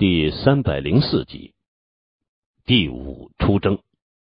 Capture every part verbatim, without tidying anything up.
第三百零四集，第五出征。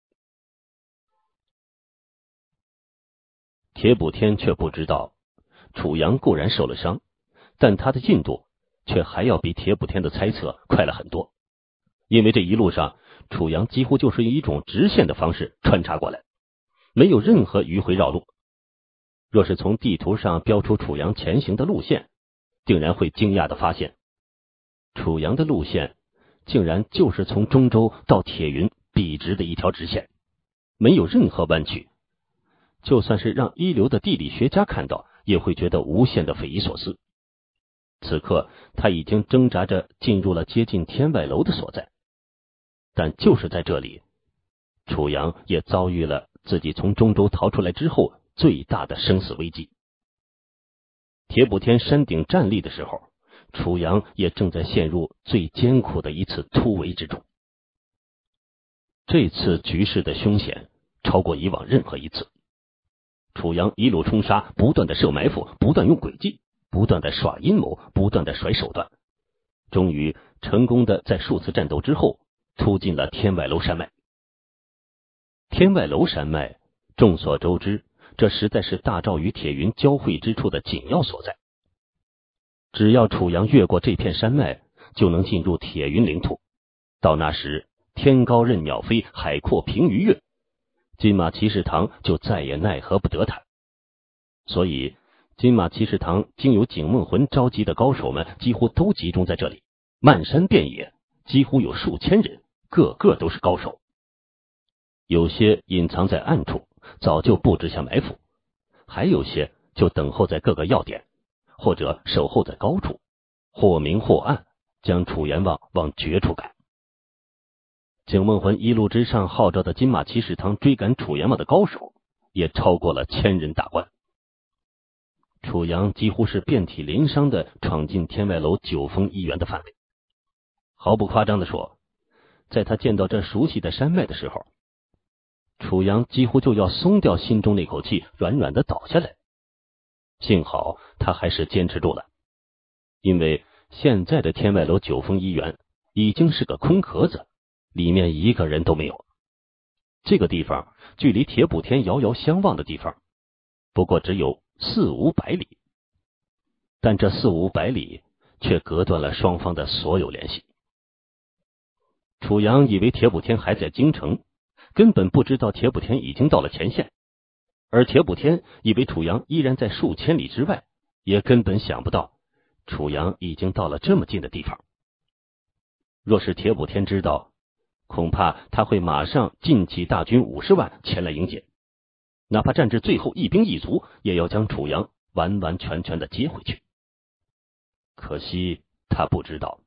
铁补天却不知道，楚阳固然受了伤，但他的进度却还要比铁补天的猜测快了很多。因为这一路上，楚阳几乎就是以一种直线的方式穿插过来，没有任何迂回绕路。若是从地图上标出楚阳前行的路线，定然会惊讶地发现，楚阳的路线竟然就是从中州到铁云笔直的一条直线，没有任何弯曲。就算是让一流的地理学家看到，也会觉得无限的匪夷所思。此刻他已经挣扎着进入了接近天外楼的所在，但就是在这里，楚阳也遭遇了自己从中州逃出来之后最大的生死危机。铁补天山顶站立的时候，楚阳也正在陷入最艰苦的一次突围之中。这次局势的凶险超过以往任何一次。楚阳一路冲杀，不断的设埋伏，不断用诡计，不断的耍阴谋，不断的甩手段，终于成功的在数次战斗之后突进了天外楼山脉。天外楼山脉众所周知，这实在是大赵与铁云交汇之处的紧要所在。只要楚阳越过这片山脉，就能进入铁云领土。到那时，天高任鸟飞，海阔凭鱼跃，金马骑士堂就再也奈何不得他。所以金马骑士堂经由景梦魂召集的高手们几乎都集中在这里，漫山遍野，几乎有数千人，个个都是高手。有些隐藏在暗处，早就布置下埋伏，还有些就等候在各个要点，或者守候在高处，或明或暗，将楚阎王往绝处赶。景梦魂一路之上号召的金马骑士堂追赶楚阎王的高手也超过了千人大关。楚阳几乎是遍体鳞伤的闯进天外楼九峰一员的范围。毫不夸张地说，在他见到这熟悉的山脉的时候，楚阳几乎就要松掉心中那口气，软软的倒下来。幸好他还是坚持住了，因为现在的天外楼九峰一员已经是个空壳子，里面一个人都没有。这个地方距离铁补天遥遥相望的地方不过只有四五百里，但这四五百里却隔断了双方的所有联系。楚阳以为铁补天还在京城，根本不知道铁补天已经到了前线，而铁补天以为楚阳依然在数千里之外，也根本想不到楚阳已经到了这么近的地方。若是铁补天知道，恐怕他会马上进起大军五十万前来迎接，哪怕战至最后一兵一卒，也要将楚阳完完全全的接回去。可惜他不知道。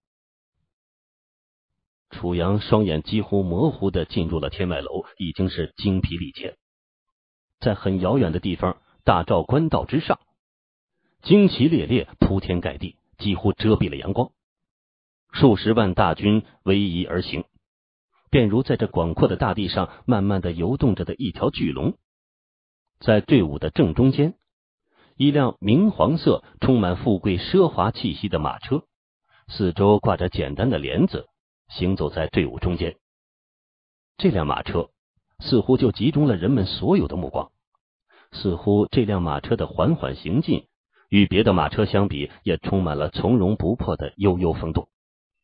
楚阳双眼几乎模糊的进入了天外楼，已经是精疲力竭。在很遥远的地方，大赵官道之上，旌旗猎猎，铺天盖地，几乎遮蔽了阳光。数十万大军逶迤而行，便如在这广阔的大地上慢慢的游动着的一条巨龙。在队伍的正中间，一辆明黄色充满富贵奢华气息的马车，四周挂着简单的帘子，行走在队伍中间。这辆马车似乎就集中了人们所有的目光，似乎这辆马车的缓缓行进与别的马车相比，也充满了从容不迫的悠悠风度。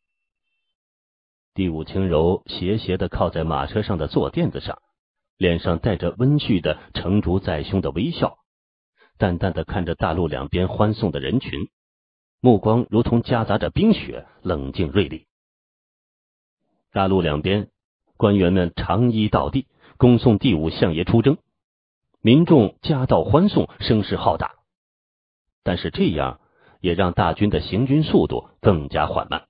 第五轻柔斜斜的靠在马车上的坐垫子上，脸上带着温煦的成竹在胸的微笑，淡淡的看着大路两边欢送的人群，目光如同夹杂着冰雪，冷静锐利。大路两边，官员们长揖倒地，恭送第五相爷出征，民众夹道欢送，声势浩大。但是这样也让大军的行军速度更加缓慢。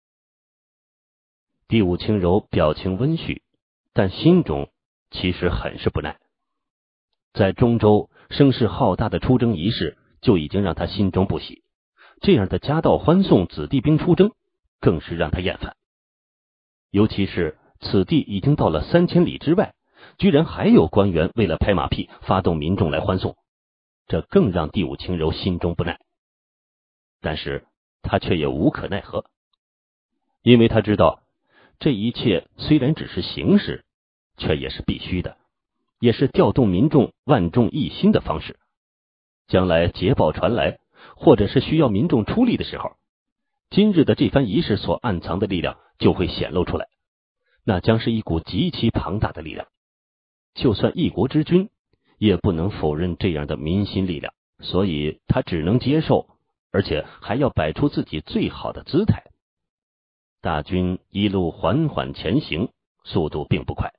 第五轻柔表情温煦，但心中其实很是不耐。在中州声势浩大的出征仪式就已经让他心中不喜，这样的夹道欢送子弟兵出征更是让他厌烦。尤其是此地已经到了三千里之外，居然还有官员为了拍马屁发动民众来欢送，这更让第五轻柔心中不耐。但是他却也无可奈何。 因为他知道这一切虽然只是形式，却也是必须的，也是调动民众万众一心的方式。将来捷报传来，或者是需要民众出力的时候，今日的这番仪式所暗藏的力量就会显露出来，那将是一股极其庞大的力量。就算一国之君，也不能否认这样的民心力量，所以他只能接受，而且还要摆出自己最好的姿态。大军一路缓缓前行，速度并不快。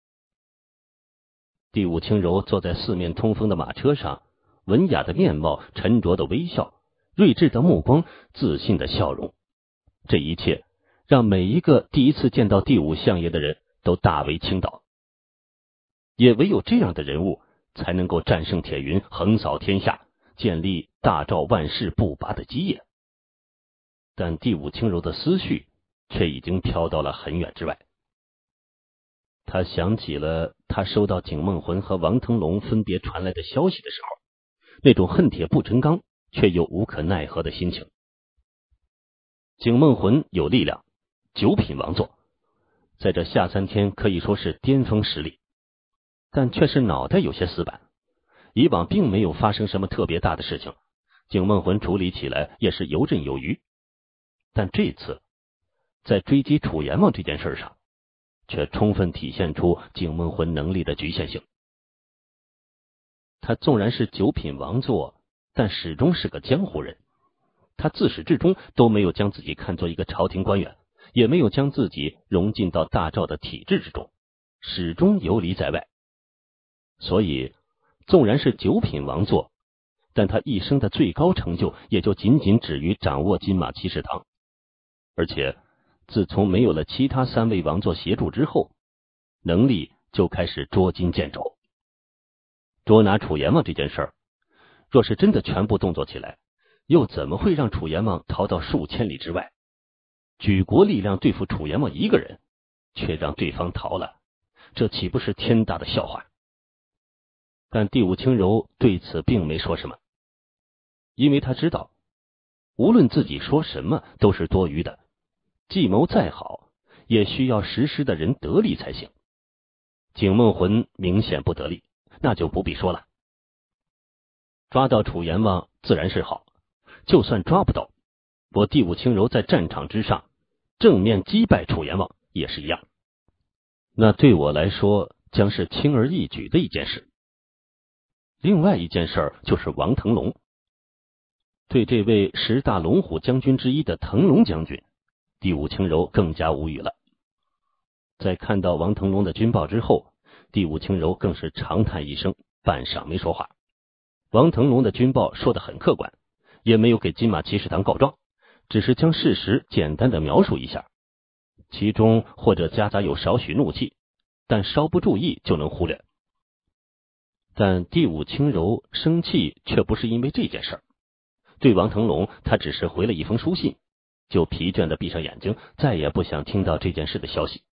第五轻柔坐在四面通风的马车上，文雅的面貌，沉着的微笑，睿智的目光，自信的笑容，这一切让每一个第一次见到第五相爷的人都大为倾倒。也唯有这样的人物，才能够战胜铁云，横扫天下，建立大赵万世不拔的基业。但第五轻柔的思绪却已经飘到了很远之外。他想起了他收到景梦魂和王腾龙分别传来的消息的时候，那种恨铁不成钢却又无可奈何的心情。景梦魂有力量，九品王座，在这下三天可以说是巅峰实力，但却是脑袋有些死板。以往并没有发生什么特别大的事情，景梦魂处理起来也是游刃有余。但这次在追击楚阎王这件事上，却充分体现出景梦魂能力的局限性。他纵然是九品王座，但始终是个江湖人。他自始至终都没有将自己看作一个朝廷官员，也没有将自己融进到大赵的体制之中，始终游离在外。所以纵然是九品王座，但他一生的最高成就也就仅仅止于掌握金马骑士堂。而且自从没有了其他三位王座协助之后，能力就开始捉襟见肘。捉拿楚阎王这件事儿，若是真的全部动作起来，又怎么会让楚阎王逃到数千里之外？举国力量对付楚阎王一个人，却让对方逃了，这岂不是天大的笑话？但第五轻柔对此并没说什么，因为他知道无论自己说什么都是多余的，计谋再好，也需要实施的人得力才行。景梦魂明显不得力，那就不必说了。抓到楚阎王自然是好，就算抓不到，我第五轻柔在战场之上正面击败楚阎王也是一样，那对我来说将是轻而易举的一件事。另外一件事就是王腾龙。对这位十大龙虎将军之一的腾龙将军，第五轻柔更加无语了。在看到王腾龙的军报之后，第五轻柔更是长叹一声，半晌没说话。王腾龙的军报说得很客观，也没有给金马骑士堂告状，只是将事实简单的描述一下，其中或者夹杂有少许怒气，但稍不注意就能忽略。但第五轻柔生气却不是因为这件事儿，对王腾龙他只是回了一封书信，就疲倦的闭上眼睛，再也不想听到这件事的消息。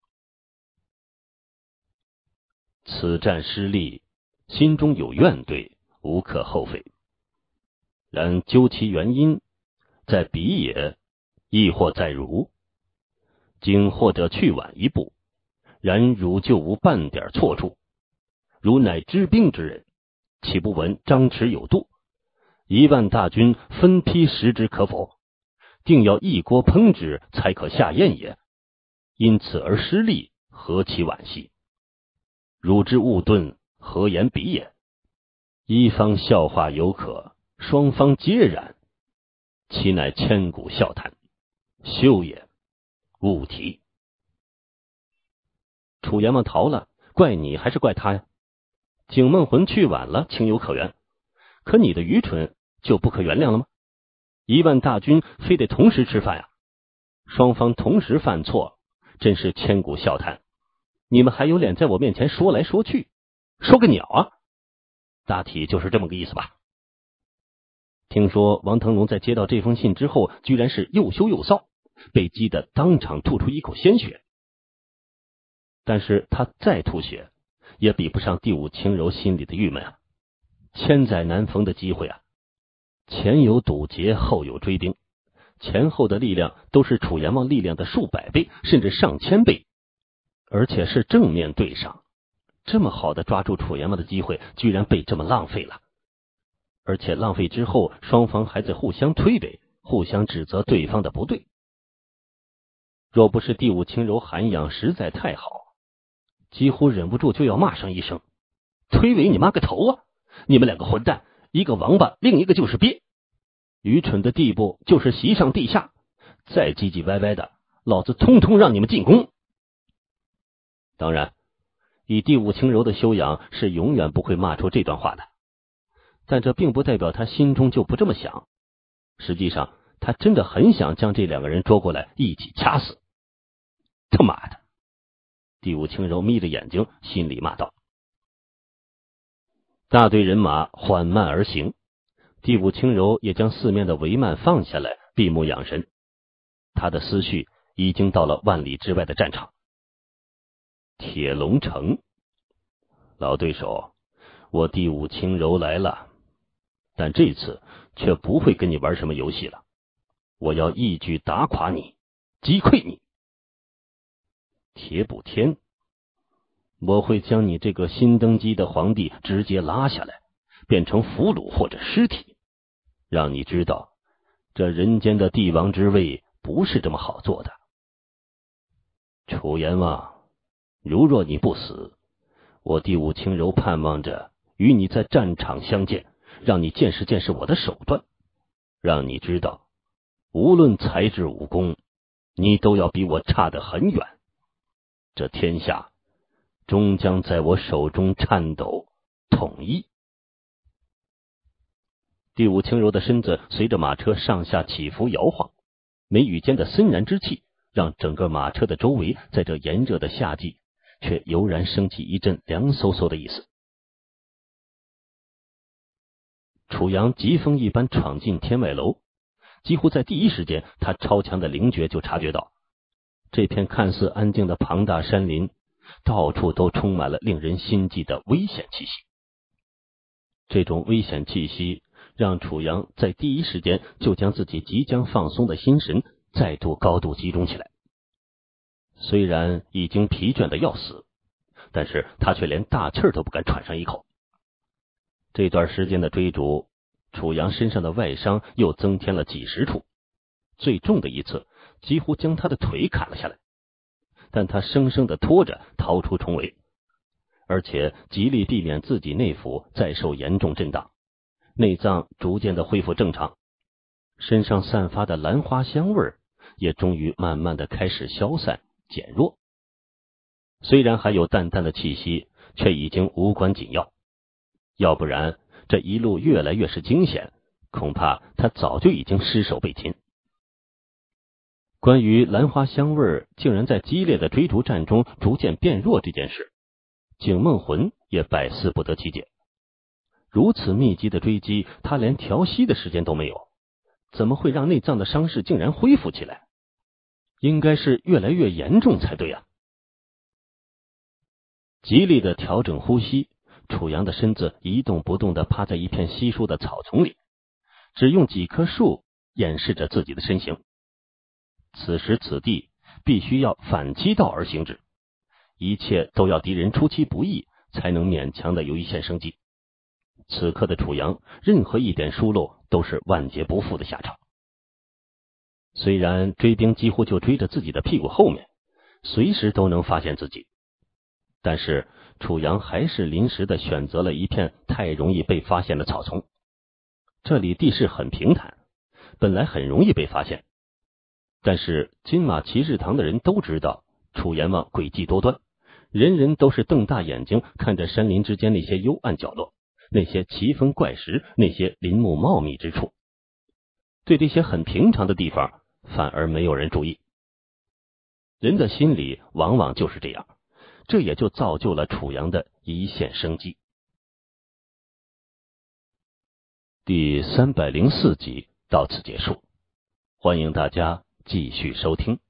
此战失利，心中有怨怼，无可厚非。然究其原因，在彼也，亦或在汝。今或者去晚一步，然汝就无半点错处。汝乃知兵之人，岂不闻张弛有度？一万大军分批食之可否？定要一锅烹之，才可下咽也。因此而失利，何其惋惜！汝之误钝，何言彼也？一方笑话犹可，双方皆然，其乃千古笑谈，休也，勿提。楚阎王逃了，怪你还是怪他呀？景梦魂去晚了，情有可原，可你的愚蠢就不可原谅了吗？一万大军非得同时吃饭呀，双方同时犯错，真是千古笑谈。你们还有脸在我面前说来说去，说个鸟啊！大体就是这么个意思吧。听说王腾龙在接到这封信之后，居然是又羞又臊，被激得当场吐出一口鲜血。但是他再吐血，也比不上第五轻柔心里的郁闷啊！千载难逢的机会啊！前有堵截，后有追兵， 前后的力量都是楚阎王力量的数百倍，甚至上千倍，而且是正面对上。这么好的抓住楚阎王的机会，居然被这么浪费了。而且浪费之后，双方还在互相推诿，互相指责对方的不对。若不是第五轻柔涵养实在太好，几乎忍不住就要骂上一声：推诿你妈个头啊！你们两个混蛋，一个王八，另一个就是鳖，愚蠢的地步就是席上地下，再唧唧歪歪的，老子通通让你们进宫。当然，以第五轻柔的修养，是永远不会骂出这段话的，但这并不代表他心中就不这么想。实际上，他真的很想将这两个人捉过来一起掐死。他妈的！第五轻柔眯着眼睛，心里骂道。大队人马缓慢而行，第五轻柔也将四面的帷幔放下来，闭目养神。他的思绪已经到了万里之外的战场。铁龙城，老对手，我第五轻柔来了，但这次却不会跟你玩什么游戏了，我要一举打垮你，击溃你。铁补天，我会将你这个新登基的皇帝直接拉下来，变成俘虏或者尸体，让你知道这人间的帝王之位不是这么好做的。楚阎王，如若你不死，我第五轻柔盼望着与你在战场相见，让你见识见识我的手段，让你知道无论才智武功，你都要比我差得很远。这天下终将在我手中颤抖统一。第五轻柔的身子随着马车上下起伏摇晃，眉宇间的森然之气让整个马车的周围在这炎热的夏季却油然升起一阵凉飕飕的意思。楚阳疾风一般闯进天外楼，几乎在第一时间，他超强的灵觉就察觉到，这片看似安静的庞大山林，到处都充满了令人心悸的危险气息。这种危险气息让楚阳在第一时间就将自己即将放松的心神再度高度集中起来。虽然已经疲倦的要死，但是他却连大气儿都不敢喘上一口。这段时间的追逐，楚阳身上的外伤又增添了几十处，最重的一次几乎将他的腿砍了下来，但他生生的拖着逃出重围，而且极力避免自己内腑再受严重震荡，内脏逐渐的恢复正常，身上散发的兰花香味也终于慢慢的开始消散减弱。虽然还有淡淡的气息，却已经无关紧要，要不然这一路越来越是惊险，恐怕他早就已经失手被擒。关于兰花香味竟然在激烈的追逐战中逐渐变弱这件事，景梦魂也百思不得其解。如此密集的追击，他连调息的时间都没有，怎么会让内脏的伤势竟然恢复起来？应该是越来越严重才对啊！极力的调整呼吸，楚阳的身子一动不动地趴在一片稀疏的草丛里，只用几棵树掩饰着自己的身形。此时此地必须要反其道而行之，一切都要敌人出其不意，才能勉强的有一线生机。此刻的楚阳，任何一点疏漏都是万劫不复的下场。虽然追兵几乎就追着自己的屁股后面，随时都能发现自己，但是楚阳还是临时的选择了一片太容易被发现的草丛。这里地势很平坦，本来很容易被发现，但是金马骑士堂的人都知道楚阎王诡计多端，人人都是瞪大眼睛看着山林之间那些幽暗角落，那些奇峰怪石，那些林木茂密之处。对这些很平常的地方反而没有人注意。人的心理往往就是这样，这也就造就了楚阳的一线生机。第三百零四集到此结束，欢迎大家继续收听。